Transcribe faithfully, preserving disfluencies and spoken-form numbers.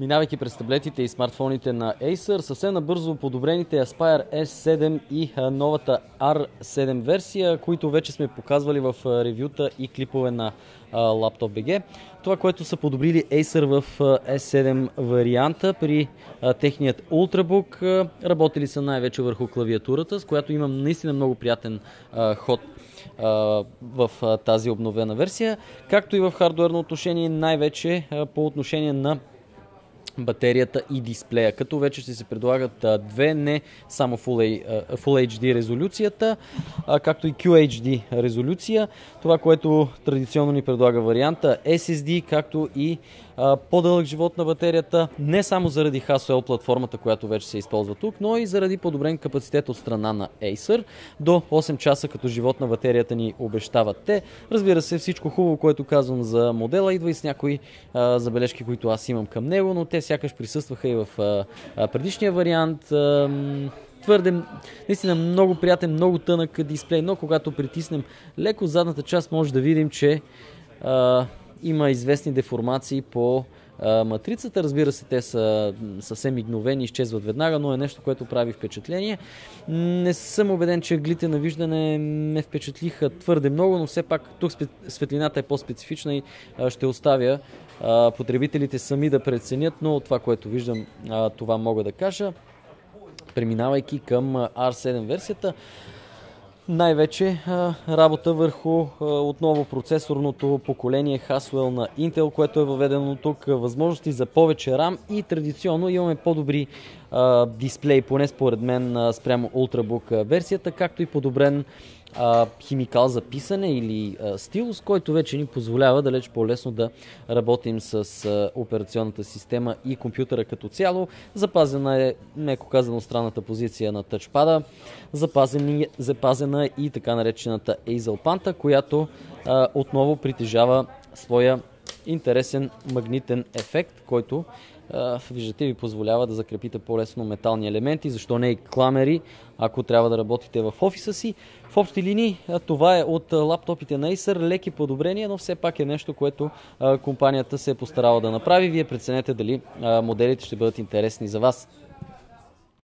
Минавайки през таблетите и смартфоните на Acer, съвсем набързо подобрените Aspire ес седем и новата ар седем версия, които вече сме показвали в ревюта и клипове на Лаптоп точка би джи. Това, което са подобрили Acer в ес седем варианта при техният Ultrabook, работили са най-вече върху клавиатурата, с която имам наистина много приятен ход в тази обновена версия, както и в хардуерно отношение, най-вече по отношение на батерията и дисплея, като вече ще се предлагат а, две, не само Full, а, Full ейч ди резолюцията, а, както и кю ейч ди резолюция. Това, което традиционно ни предлага варианта ес ес ди, както и а, по-дълъг живот на батерията, не само заради Haswell платформата, която вече се използва тук, но и заради подобрен капацитет от страна на Acer. До осем часа като живот на батерията ни обещават те. Разбира се, всичко хубаво, което казвам за модела, идва и с някои а, забележки, които аз имам към него, но те сякаш присъстваха и в а, а, предишния вариант. А, твърде, наистина много приятен, много тънък дисплей, но когато притиснем леко задната част, може да видим, че а, има известни деформации по а, матрицата. Разбира се, те са съвсем мигновени, изчезват веднага, но е нещо, което прави впечатление. Не съм убеден, че ъглите на виждане ме впечатлиха твърде много, но все пак тук светлината е по-специфична и а, ще оставя а, потребителите сами да преценят, но това, което виждам, а, това мога да кажа. Преминавайки към ар седем версията, най-вече а, работа върху а, отново процесорното поколение Haswell на Intel, което е въведено тук, възможности за повече RAM и традиционно имаме по-добри а, дисплей, поне според мен а, спрямо Ultrabook версията, както и подобрен а, химикал за писане или а, стилус, който вече ни позволява далеч по-лесно да работим с а, операционната система и компютъра като цяло. Запазена е, меко казано, странната позиция на тъчпада, запазена, запазена и така наречената Hazel Panta, която а, отново притежава своя интересен магнитен ефект, който Uh, виждате, ви позволява да закрепите по-лесно метални елементи, защо не и кламери, ако трябва да работите в офиса си. В общи линии това е от лаптопите на Acer, леки подобрения, но все пак е нещо, което uh, компанията се е постарала да направи. Вие преценете дали uh, моделите ще бъдат интересни за вас.